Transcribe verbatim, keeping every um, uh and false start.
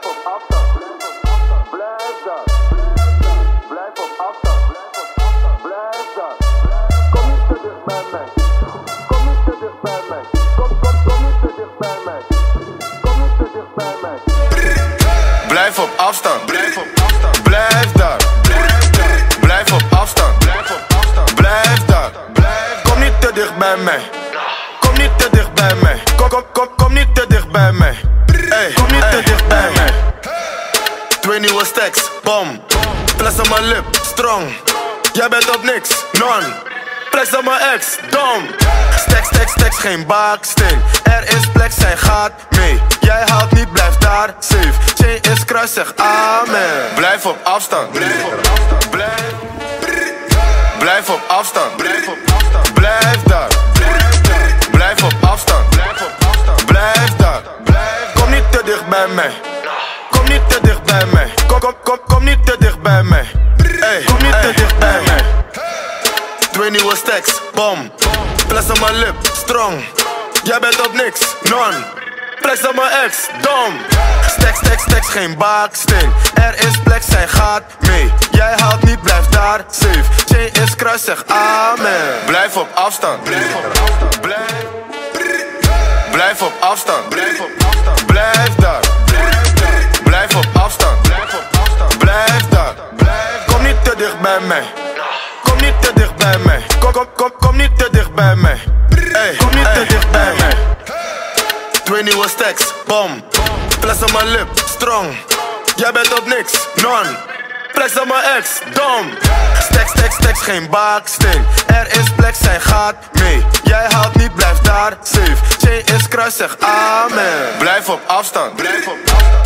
Blijf op afstand. Blijf daar. Blijf op afstand. Blijf daar. Kom niet te dicht bij mij. Kom niet te dicht bij mij. Kom, kom, kom niet te dicht bij mij. Kom niet te dicht bij mij. Blijf op afstand. Blijf op afstand. Blijf daar. Blijf daar. Blijf op afstand. Blijf op afstand. Blijf daar. Blijf. Kom niet te dicht bij mij. Kom niet te dicht bij mij. Kom, kom, kom, kom niet te dicht bij mij. Hey, kom niet te dicht bij mij. Twee nieuwe stacks, bom. Fles op mijn lip, strong. Jij bent op niks, non. Flex op mijn ex, dom. Stacks, stacks, stacks, geen baksteen. Er is plek, zij gaat mee. Jij haalt niet, blijf daar, safe. Chain is kruis, zeg amen. Blijf op afstand. Blijf op afstand. Blijf. Blijf op afstand. Blijf op afstand. Blijf daar. Blijf daar. Blijf op afstand. Blijf op afstand. Blijf daar. Blijf. Kom niet te dicht bij mij. Kom niet te dicht bij mij. Kom, kom, kom, kom niet te dicht bij mij. Hey, kom niet te dicht bij mij. Twee nieuwe stacks, bom. Fles op mijn lip, strong. Jij bent op niks, non. Flex op mijn ex, dom. Stacks, stacks, stacks, geen baksteen. Er is plek, zij gaat mee. Jij haalt niet, blijf daar, safe. Chain is kruis, zeg amen. Blijf op afstand. Blijf op afstand. Blijf. Blijf op afstand. Blijf op afstand. Blijf daar. Blijf daar. Blijf op afstand. Blijf op afstand. Blijf daar. Blijf. Kom niet te dicht bij mij. Kom niet te dicht bij mij. Kom, kom, kom, kom niet te dicht bij mij. Hey, kom niet te dicht bij mij. Twee nieuwe stacks, bom. Fles op mijn lip, strong. Jij bent op niks, non. Flex op mijn ex, dom. Stacks, stacks, stacks, geen baksteen. Er is plek, zij gaat mee. Jij haalt niet, blijf daar, safe. Chain is kruis, zeg amen. Blijf op afstand. Blijf op afstand.